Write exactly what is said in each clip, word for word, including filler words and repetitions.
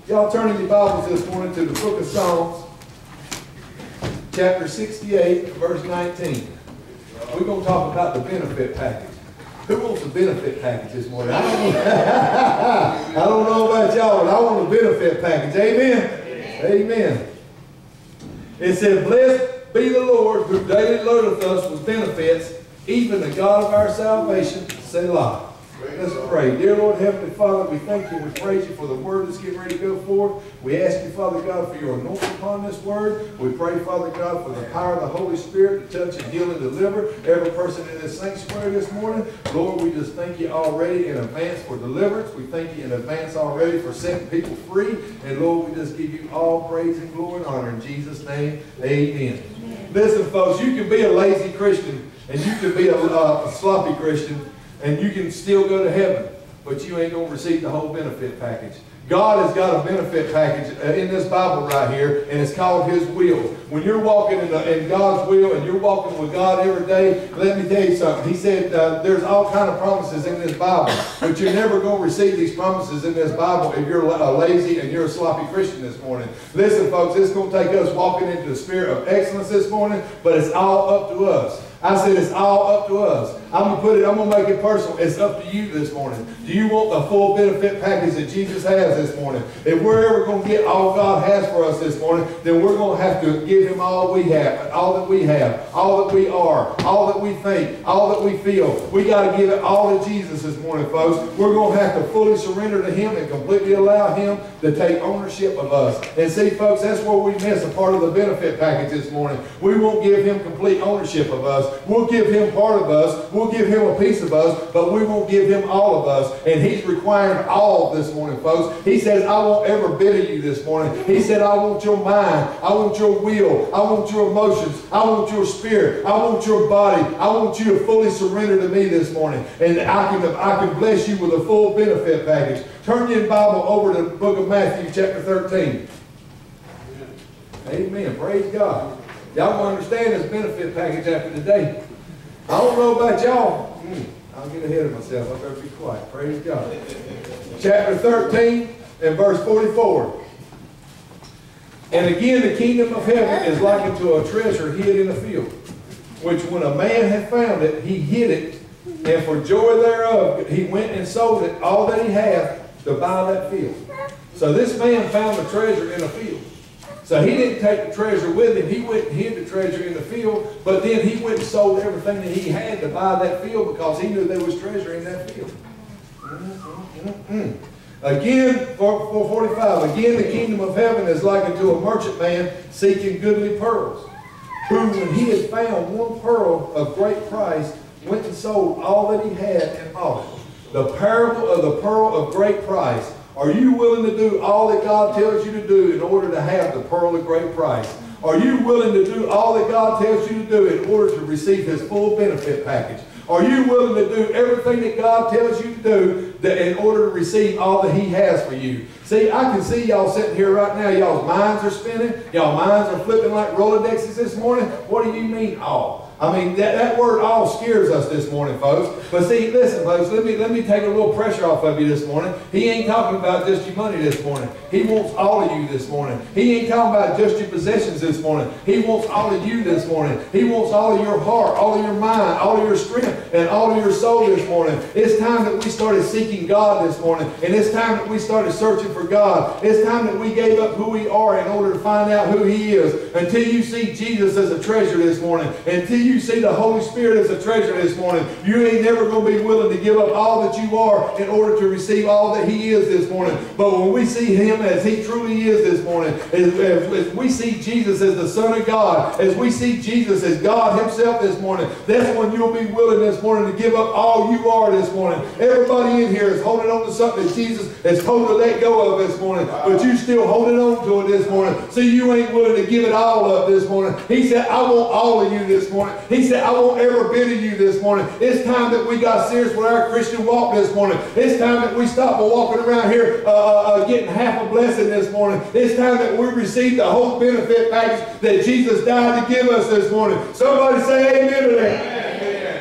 Y'all turning your Bibles this morning to the book of Psalms, chapter sixty-eight, verse nineteen. We're going to talk about the benefit package. Who wants a benefit package this morning? I don't, I don't know about y'all, but I want a benefit package. Amen? Amen. Amen. It said, blessed be the Lord who daily loadeth us with benefits, even the God of our salvation, Selah. Let's pray. Dear Lord, Heavenly Father, we thank you and we praise you for the word that's getting ready to go forth. We ask you, Father God, for your anointing upon this word. We pray, Father God, for the power of the Holy Spirit to touch and heal and deliver every person in this sanctuary this morning. Lord, we just thank you already in advance for deliverance. We thank you in advance already for setting people free. And Lord, we just give you all praise and glory and honor in Jesus' name. Amen. Amen. Listen, folks, you can be a lazy Christian and you can be a, uh, a sloppy Christian, and you can still go to heaven, but you ain't going to receive the whole benefit package. God has got a benefit package in this Bible right here, and it's called His will. When you're walking in, the, in God's will and you're walking with God every day, let me tell you something. He said uh, there's all kind of promises in this Bible, but you're never going to receive these promises in this Bible if you're uh, lazy and you're a sloppy Christian this morning. Listen, folks, it's going to take us walking into the spirit of excellence this morning, but it's all up to us. I said it's all up to us. I'm going to put it, I'm going to make it personal. It's up to you this morning. Do you want the full benefit package that Jesus has this morning? If we're ever going to get all God has for us this morning, then we're going to have to give Him all we have, all that we have, all that we are, all that we think, all that we feel. We got to give it all to Jesus this morning, folks. We're going to have to fully surrender to Him and completely allow Him to take ownership of us. And see, folks, that's where we miss a part of the benefit package this morning. We won't give Him complete ownership of us. We'll give Him part of us. We'll give Him a piece of us, but we won't give Him all of us. And He's requiring all this morning, folks. He says, I want every bit of you this morning. He said, I want your mind. I want your will. I want your emotions. I want your spirit. I want your body. I want you to fully surrender to me this morning. And I can, I can bless you with a full benefit package. Turn your Bible over to the book of Matthew, chapter thirteen. Amen. Praise God. Y'all going to understand this benefit package after today. I don't know about y'all. Mm, I'll get ahead of myself. I better be quiet. Praise God. Chapter thirteen and verse forty-four. And again, the kingdom of heaven is likened to a treasure hid in a field, which when a man had found it, he hid it, and for joy thereof he went and sold it, all that he had, to buy that field. So this man found the treasure in a field. So he didn't take the treasure with him. He went and hid the treasure in the field, but then he went and sold everything that he had to buy that field because he knew there was treasure in that field. Mm-mm-mm. Again, for, for forty-five, again the kingdom of heaven is likened to a merchant man seeking goodly pearls, who when he had found one pearl of great price, went and sold all that he had and bought it. The parable of the pearl of great price. Are you willing to do all that God tells you to do in order to have the pearl of great price? Are you willing to do all that God tells you to do in order to receive His full benefit package? Are you willing to do everything that God tells you to do that in order to receive all that He has for you? See, I can see y'all sitting here right now. Y'all's minds are spinning. Y'all minds are flipping like Rolodexes this morning. What do you mean all? I mean, that, that word all scares us this morning, folks. But see, listen, folks, let me, let me take a little pressure off of you this morning. He ain't talking about just your money this morning. He wants all of you this morning. He ain't talking about just your possessions this morning. He wants all of you this morning. He wants all of your heart, all of your mind, all of your strength, and all of your soul this morning. It's time that we started seeking God this morning. And it's time that we started searching for God. It's time that we gave up who we are in order to find out who He is. Until you see Jesus as a treasure this morning. Until you you see the Holy Spirit as a treasure this morning, you ain't never going to be willing to give up all that you are in order to receive all that He is this morning. But when we see Him as He truly is this morning, as, as we see Jesus as the Son of God, as we see Jesus as God Himself this morning, that's when you'll be willing this morning to give up all you are this morning. Everybody in here is holding on to something that Jesus has told to let go of this morning, but you still holding on to it this morning. See, you ain't willing to give it all up this morning. He said, I want all of you this morning. He said, I want every bit of you this morning. It's time that we got serious with our Christian walk this morning. It's time that we stop walking around here uh, uh, getting half a blessing this morning. It's time that we receive the whole benefit package that Jesus died to give us this morning. Somebody say amen to that. Amen.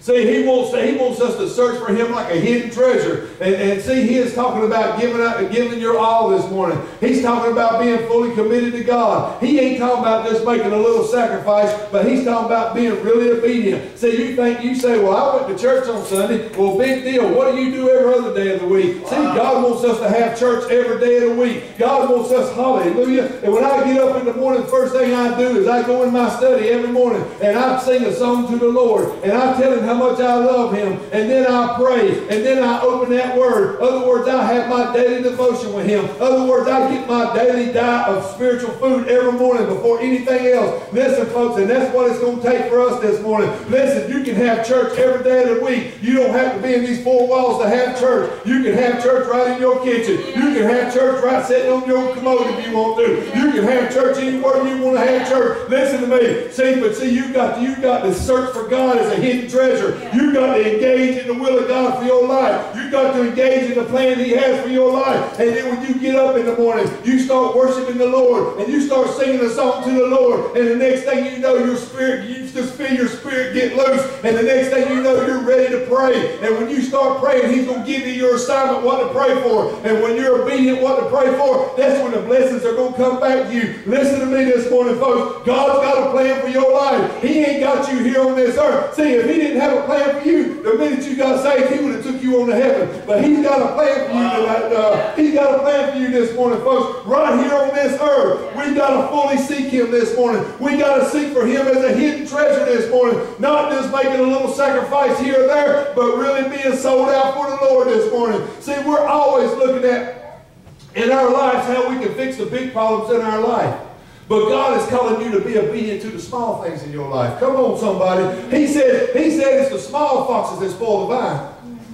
See, he wants, to, he wants us to search for him like a hidden treasure. And, and see, he is talking about giving, up, giving your all this morning. He's talking about being fully committed to God. He ain't talking about just making a little sacrifice, but he's talking about being really obedient. See, you think, you say, well, I went to church on Sunday. Well, big deal. What do you do every other day of the week? Wow. See, God wants us to have church every day of the week. God wants us, hallelujah. And when I get up in the morning, the first thing I do is I go in my study every morning and I sing a song to the Lord. And I tell him how much I love him, and then I pray, and then I open that word. In other words, I have my daily devotion with him. In other words, I get my daily diet of spiritual food every morning before anything else. Listen, folks, and that's what it's going to take for us this morning. Listen, you can have church every day of the week. You don't have to be in these four walls to have church. You can have church right in your kitchen. You can have church right sitting on your commode if you want to. You can have church anywhere you want to have church. Listen to me. See, but see, you got to, you got to search for God as a hidden treasure. You got to engage in the will of God for your life. You got to engage in the plan he has for your life. And then when you get up in the morning, you start worshiping the Lord, and you start singing a song to the Lord, and the next thing you know, your spirit, you just feel your spirit get loose, and the next thing you know, you're ready to pray. And when you start praying, he's going to give you your assignment, what to pray for. And when you're obedient, what to pray for, that's when the blessings are going to come back to you. Listen to me this morning, folks. God's got a plan for your life. He ain't got you here on this earth. See, if he didn't have a plan for you, the minute you got saved, he would have took you on to heaven. But he's got a plan for you tonight. Uh, he's got a plan for you this morning, folks. Right here on this earth, we got to fully seek him this morning. We got to seek for him as a hidden treasure this morning. Not just making a little sacrifice here or there, but really being sold out for the Lord this morning. See, we're always looking at, in our lives, how we can fix the big problems in our life. But God is calling you to be obedient to the small things in your life. Come on, somebody. He said, he said it's the small foxes that spoil the vine.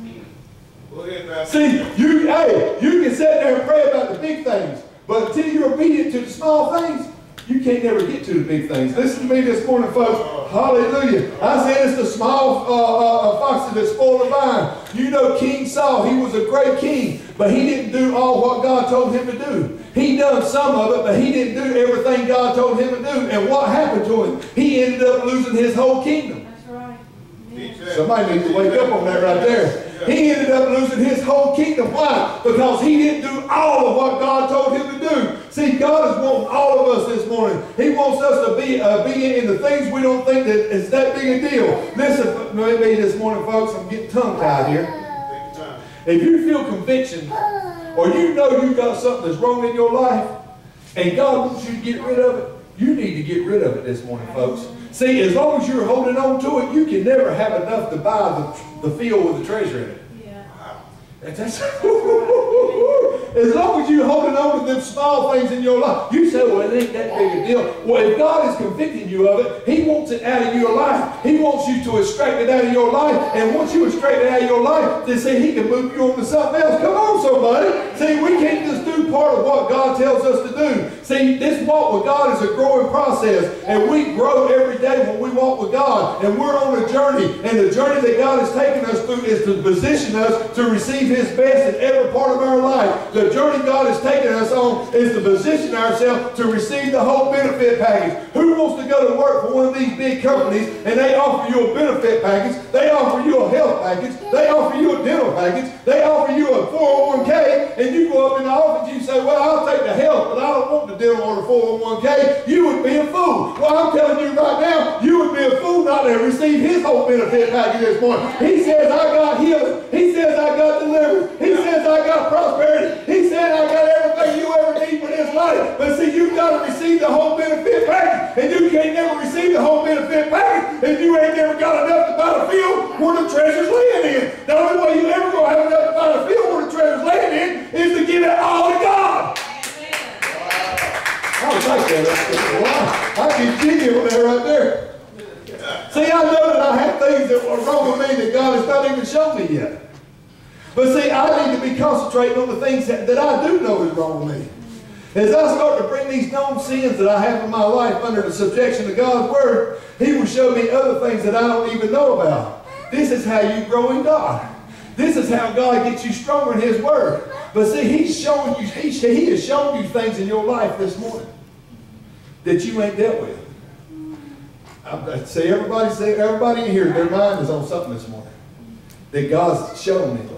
See, you, hey, you can sit there and pray about the big things, but until you're obedient to the small things, you can't never get to the big things. Listen to me this morning, folks. Hallelujah. I said it's the small uh, uh, foxes that spoil the vine. You know King Saul, he was a great king, but he didn't do all what God told him to do. He done some of it, but he didn't do everything God told him to do. And what happened to him? He ended up losing his whole kingdom. That's right. Yeah. Somebody needs to wake up on that right there. He ended up losing his whole kingdom. Why? Because he didn't do all of what God told him to do. See, God is wanting all of us this morning. He wants us to be obedient in the things we don't think that is that big a deal. Listen to me this morning, folks. I'm getting tongue-tied here. If you feel conviction, or you know you've got something that's wrong in your life, and God wants you to get rid of it, you need to get rid of it this morning, folks. See, as long as you're holding on to it, you can never have enough to buy the, the field with the treasure in it. Yeah. Wow. That's, as long as you're holding on to them small things in your life, you say, well, it ain't that big a deal. Well, if God is convicting you of it, he wants it out of your life. He wants you to extract it out of your life. And once you extract it out of your life, then see, he can move you on to something else. Come on, somebody. See, we can't just do part of what God tells us to do. See, this walk with God is a growing process. And we grow every day when we walk with God. And we're on a journey. And the journey that God has taken us through is to position us to receive his best in every part of our life. The journey God has taken us on is to position ourselves to receive the whole benefit package. Who wants to go to work for one of these big companies and they offer you a benefit package, they offer you a health package, they offer you a dental package, they offer you a four oh one K, and you go up in the office and you say, well, I'll take the health, but I don't want the dental or the four oh one K. You would be a fool. Well, I'm telling you right now, you would be a fool not to receive his whole benefit package this morning. He says, I got healing. He says, I got deliverance. He says, I got prosperity. He said, I got everything you ever need for this life. But see, you've got to receive the whole benefit package. And you can't never receive the whole benefit package if you ain't never got enough to buy the field where the treasure's laying in. The only way you ever going to have enough to buy the field where the treasure's laying in is to give it all to God. I was like that. I can give you that right there. See, I know that I have things that are wrong with me that God has not even shown me yet. But see, I need to be concentrating on the things that, that I do know is wrong with me. As I start to bring these known sins that I have in my life under the subjection of God's Word, he will show me other things that I don't even know about. This is how you grow in God. This is how God gets you stronger in his Word. But see, he's showing you, he, he has shown you things in your life this morning that you ain't dealt with. I see everybody say everybody in here, their mind is on something this morning that God's shown me,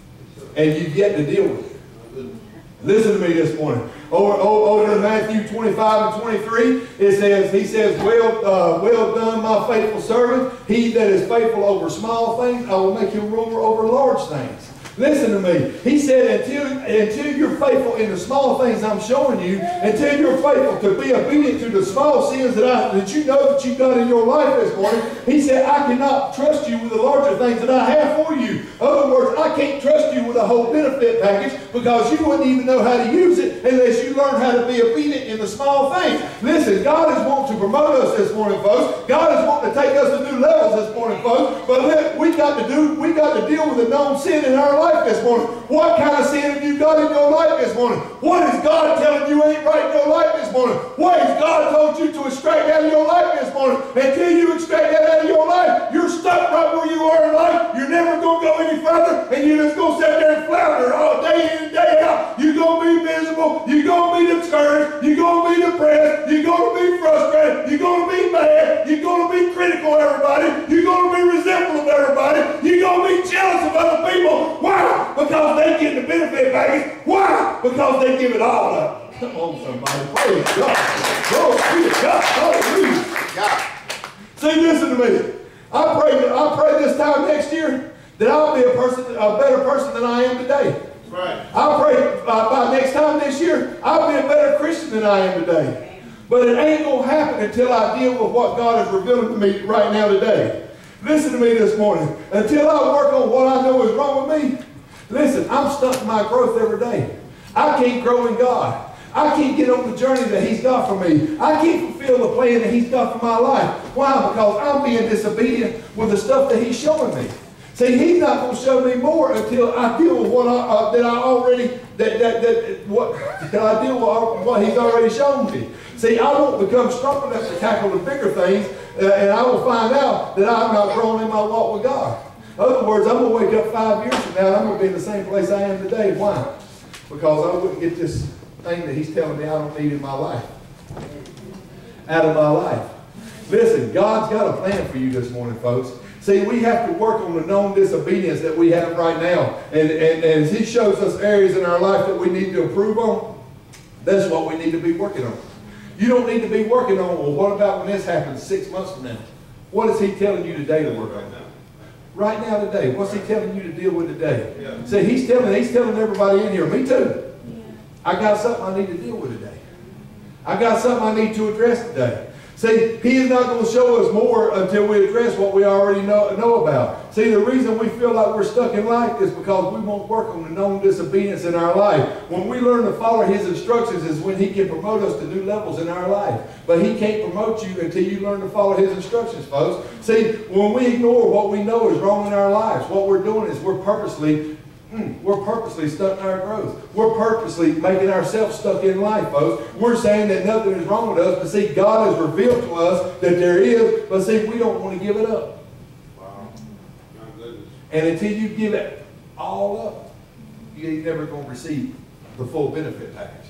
and you've yet to deal with it. Listen to me this morning. Over, over, over in Matthew twenty-five and twenty-three, it says, he says, well, uh, well done, my faithful servant. He that is faithful over small things, I will make him ruler over large things. Listen to me. He said, until, until you're faithful in the small things I'm showing you, until you're faithful to be obedient to the small sins that, I, that you know that you've got in your life this morning, he said, I cannot trust you with the larger things that I have for you. In other words, I can't trust you with a whole benefit package because you wouldn't even know how to use it unless you learn how to be obedient in the small things. Listen, God is wanting to promote us this morning, folks. God is wanting to take us to new levels this morning, folks. But let, we got to do, we got to deal with the known sin in our life this morning. What kind of sin have you got in your life this morning? What is God telling you ain't right in your life this morning? What has God told you to extract out of your life this morning? Until you extract that out of your life, you're stuck right where you are in life. You're never going to go any further, and you're just going to sit there and flounder all day in and day out. You're going to be miserable. You're going to be discouraged. You're going to be depressed. You're going to be frustrated. You're going to be mad. You're going to be critical of everybody. You're going to be resentful of everybody. You're going to be jealous of other people. Why? Because they get the benefit package. Why? Because they give it all up. Come on, somebody. Praise God. Glory be to God. Hallelujah. God. See, listen to me. I pray, I pray this time next year that I'll be a person, a better person than I am today. Right. I pray uh, by next time this year, I'll be a better Christian than I am today. But it ain't going to happen until I deal with what God is revealing to me right now today. Listen to me this morning. Until I work on what I know is wrong with me, listen, I'm stuck in my growth every day. I can't grow in God. I can't get on the journey that He's got for me. I can't fulfill the plan that He's got for my life. Why? Because I'm being disobedient with the stuff that He's showing me. See, He's not going to show me more until I deal with what I, uh, that I already, that, that, that, what, that I deal with what He's already shown me. See, I won't become strong enough to tackle the bigger things, uh, and I will find out that I'm not growing in my walk with God. In other words, I'm going to wake up five years from now and I'm going to be in the same place I am today. Why? Because I wouldn't get this thing that He's telling me I don't need in my life out of my life. Listen, God's got a plan for you this morning, folks. See, we have to work on the known disobedience that we have right now. And, and, and as He shows us areas in our life that we need to improve on, that's what we need to be working on. You don't need to be working on, well, what about when this happens six months from now? What is He telling you today to work on? Right now today. What's He telling you to deal with today? Yeah. See, He's telling, He's telling everybody in here, me too. Yeah. I got something I need to deal with today. I got something I need to address today. See, He is not going to show us more until we address what we already know, know about. See, the reason we feel like we're stuck in life is because we won't work on the known disobedience in our life. When we learn to follow His instructions is when He can promote us to new levels in our life. But He can't promote you until you learn to follow His instructions, folks. See, when we ignore what we know is wrong in our lives, what we're doing is we're purposely Mm, we're purposely stunting our growth. We're purposely making ourselves stuck in life, folks. We're saying that nothing is wrong with us, but see, God has revealed to us that there is, but see, we don't want to give it up. Wow. My goodness. And until you give it all up, you ain't never going to receive the full benefit package.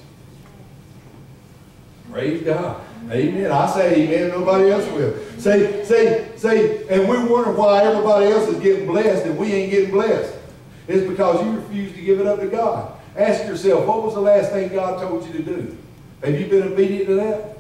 Praise God. Amen. I say amen, nobody else will. Say, say, say, and we wonder why everybody else is getting blessed and we ain't getting blessed. It's because you refuse to give it up to God. Ask yourself, what was the last thing God told you to do? Have you been obedient to that?